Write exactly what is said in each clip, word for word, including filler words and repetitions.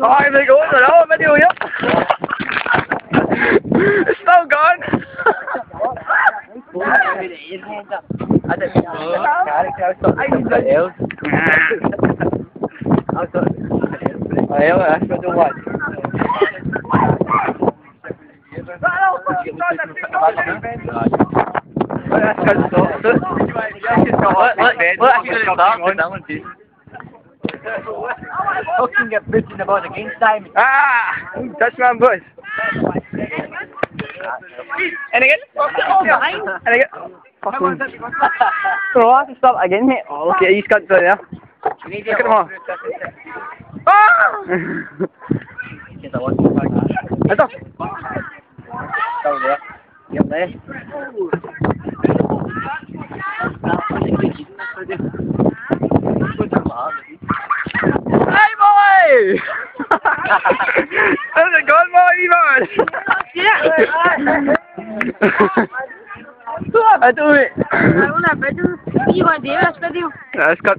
Oh, here we go, it's another video here. It's still gone. I didn't know. I thought something else. I thought something else. Oh, yeah, that's what I want. That's how it stops it. Fucking get put in the ball against time. Ah! Touch man, boys. And again. And again. Fucking. So I have to start again, mate. Oh, look at these cunts right there. Look at them all. Ah! That's up. Down there. Yep, there. Hey, boy! How's it going, boy? Yeah. I do it. I want a video. You want to do this video? That's good.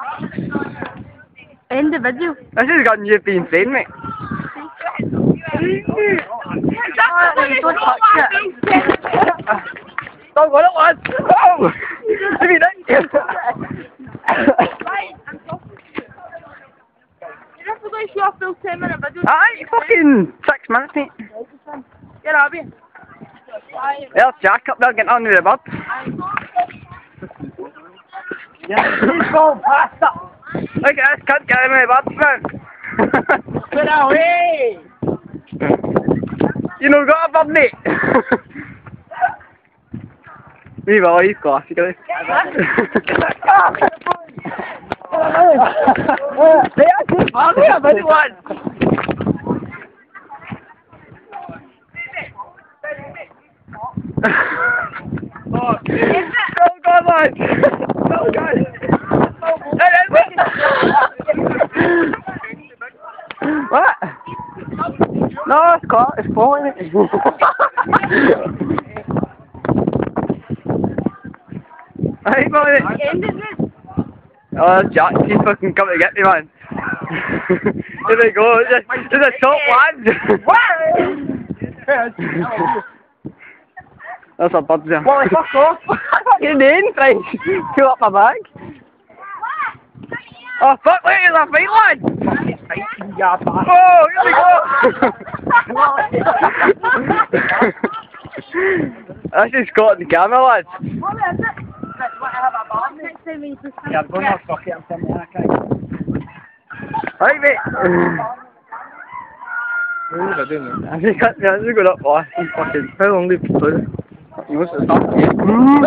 End the video. This has got you being seen, mate. Don't touch it. Don't go at once. Oh! Give me that. Aye, fucking six minutes, mate. Get out of here. There's Jack up there getting on with the bird. Yeah, this ball passed up. Look at this cunt getting with the bird, man. Get away! You know, got a bird, mate. Me, well, he's classy, guys. They actually found me a video one. Oh, so good, man. So good. What? No, it's caught. It's falling. Hey, boy. Oh, Jack, he's fucking come to get me, man. Here we go. There's a, there's a top one. That's a bird there. Wally, fuck off! Get in, right? Pull up my bag. Oh, fuck, wait, there's a fight, lad! Oh, here we go! This is caught in the camera, lads. Yeah, I'm going to fuck it, I'm from the archive. Right, mate. What are you doing? I think that's yeah, good up, boy. Fucking, how long do you put it? You must have started yet.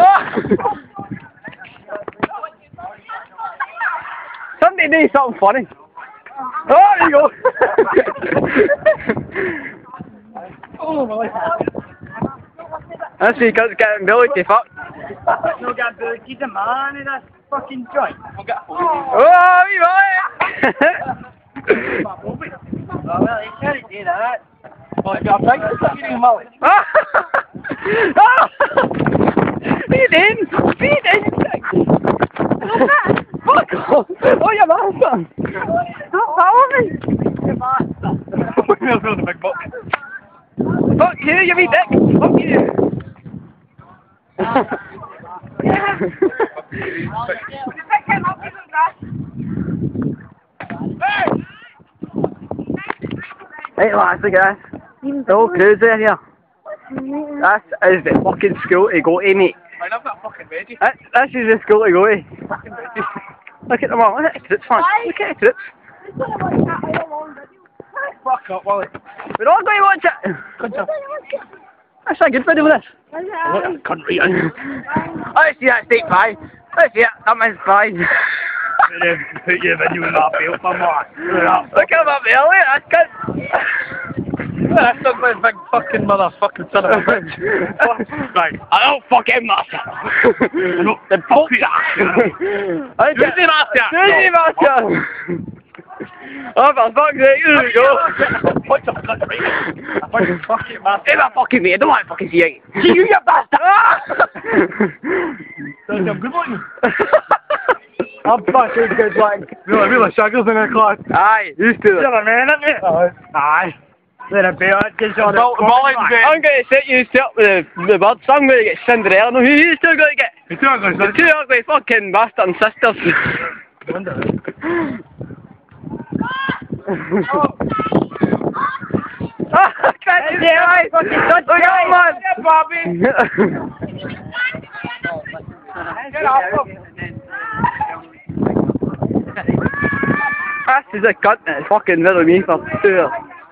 Somebody do something funny. Oh, there you go. Oh, my. That's because it's getting Billy to fuck. No, get Billy, he's a man in that fucking joint. We'll get a hold of Oh, you boy! Oh, well, he can't do that. Oh, you got a break for something, Molly. Feed in! Feed in! Fuck off! Oh, your master! Don't follow me! Your master. We'll build a big box. Fuck you, you wee dick! Fuck you! Right, lads, look at this. The whole crew's there here. This is the fucking school to go to, mate. I love that fucking veggie. This, this is the school to go to. Fucking veggie. Look at them all. Look at the tits, man. Look at the tits. Fuck up, Wally. We're all going to watch it. That's a good video, this. Look at the country. Let's see that steak pie. Let's see that. That man's pie. Put your video in that field, my man. Look at him up there, look. That's good. That's not my big fucking motherfucking son of a bitch. Right, I don't fuck him, master. The fuck is that? Who's the master? Who's the master? Oh, for fuck's sake, here we go. What the fuck, right? I fucking fucking master. Give that fucking me, I don't want to fucking see you. See you, you bastard! That's a good one. I'm fucking good like. Really, really shaggers in our class. Aye, used to it. You're a man, aren't you? Aye. They're a bear, just on Ball- ball in bed. I'm going to set you up with the, the birds. I'm going to get Cinderella. No, who you still going to get? You two are going The two ugly fucking bastard and sisters. Ah, can't you right? Fucking touch the guy, man. Bobby. Get off him. This is a cunt and it's fucking middle me for two years.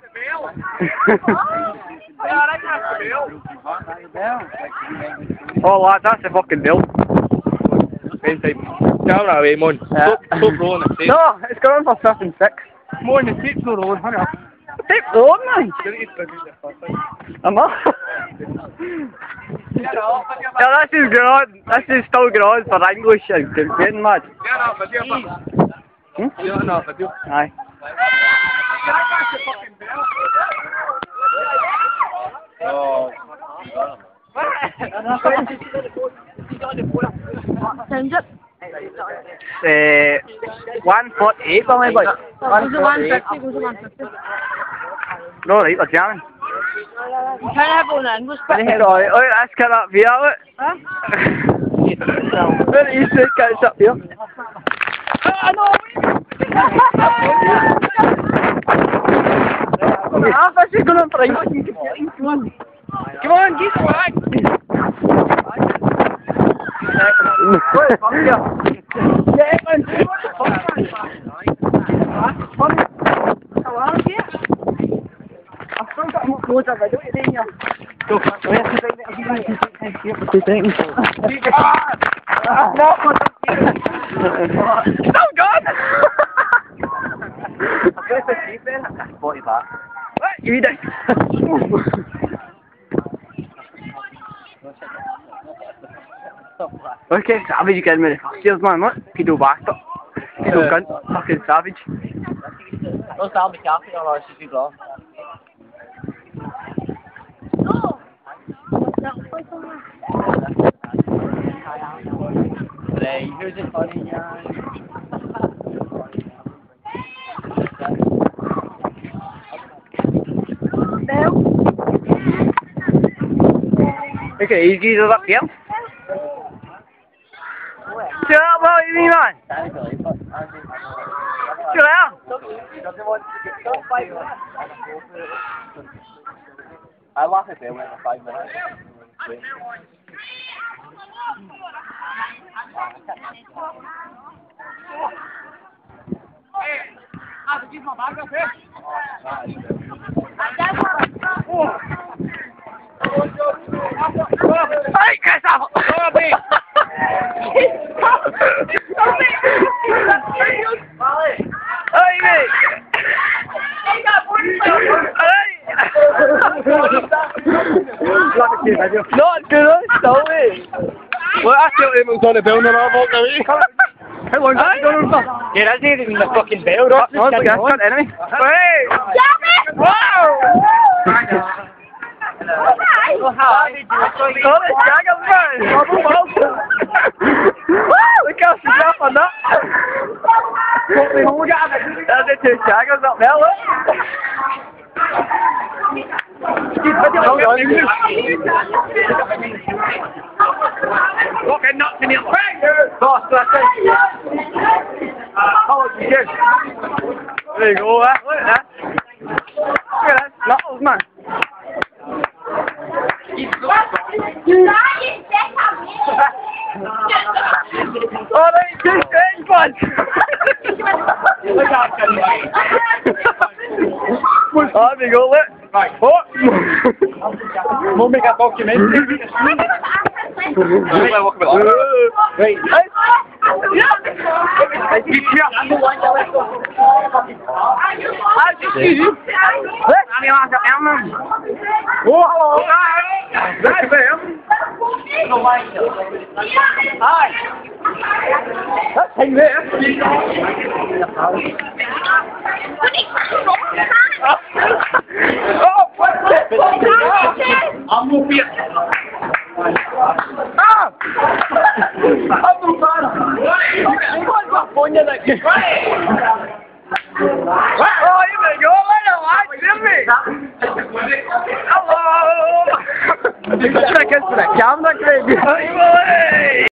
Oh lad, that's a fucking bill. Same time. Tell that away, man. Stop, stop rolling the tape. No, it's going on for fifth and six. Come on, the tape's not rolling, hurry up. Tape's on, man. Am I? Yeah, this is good on. This is still good on for English and getting mad. Hmm? Aye. Oh. Time's up. Uh, one forty-eight, I believe. Goes to one fifty, goes to one fifty. No, right, we're jamming. You can't have one English, but... Right, right, let's get up here, look. Huh? Where do you say get up here? Ah, no! Ah, this is going on for a come on. Come on, get back. I've still got more clothes if I do it in here. Go, we have to bring it here for two seconds. Oh God! I'm going to keep it. forty back. What? You eat it? Okay, savage again with the first years, man. What? Pedo bastard. Pedo cunt. Fucking savage. No salmi cafe on our city block. Hey, who's it funny, guys? Okay, you guys are up here. Shut up, what do you mean, man? Shut up. I laugh at them in five minutes. Wait. Hey, chryston! Bobby! Hey, mate! Not good, still, mate. Well, I feel it was on the bell and I walked away. How long has it gone on for? Yeah, that's not even the fucking bell, right? Oh, look, that's got enemy. Hey! Wow! Oh, the shaggers, man! Look how she's up on that! There's the two shaggers up there, look! Hold on. Fucking nuts in your face! Boss, that's it! Oh, it's good. There you go, eh? Look at that. Look at that. Knuckles, man. Oh, that's two strange ones! Look at that. Oh, there you go, look. Right, Oh! we'll make a documentary. Right. Oh, hello. Look at them. Hi. That's him there. Oh, what's it? I'm going to be Ah! I'm going to my phone, you're like, Oh, you better go away now, lad. Jimmy. Hello. Check into the camera, Craig.